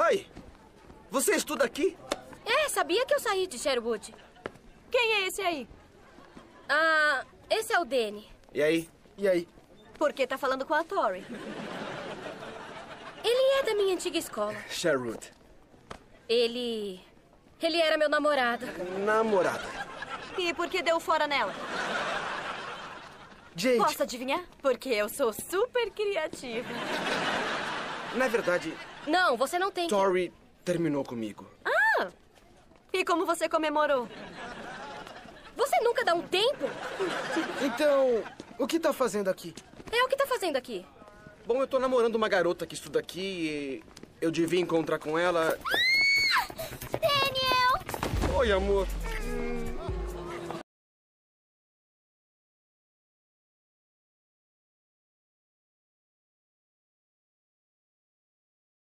Ai, você estuda aqui? É, sabia que eu saí de Sherwood. Quem é esse aí? Ah, esse é o Danny. E aí? E aí? Por que tá falando com a Tori? Ele é da minha antiga escola. Sherwood. Ele era meu namorado. Namorada. E por que deu fora nela? Jade, Posso adivinhar? Porque eu sou super criativa. Na verdade, Não, você não tem que... Tori terminou comigo. Ah! E como você comemorou? Você nunca dá um tempo? então, o que tá fazendo aqui? É o que tá fazendo aqui. Bom, eu tô namorando uma garota que estuda aqui e eu devia encontrar com ela. Daniel! Oi, amor.